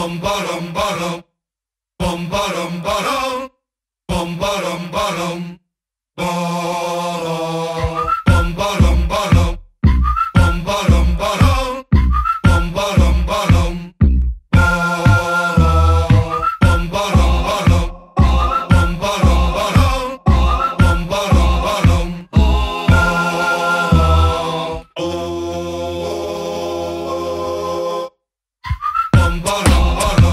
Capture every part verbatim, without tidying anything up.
bum bottom bottom, bum bottom bottom, bum bottom bottom, bottom, bum bottom bottom, bum bottom bottom, bum bottom bottom, bottom, bum bottom bottom, bum bottom bottom, bum bottom bottom, bottom, oh, bum bottom bottom.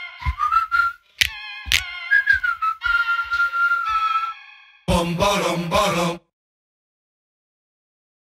Bum bottom.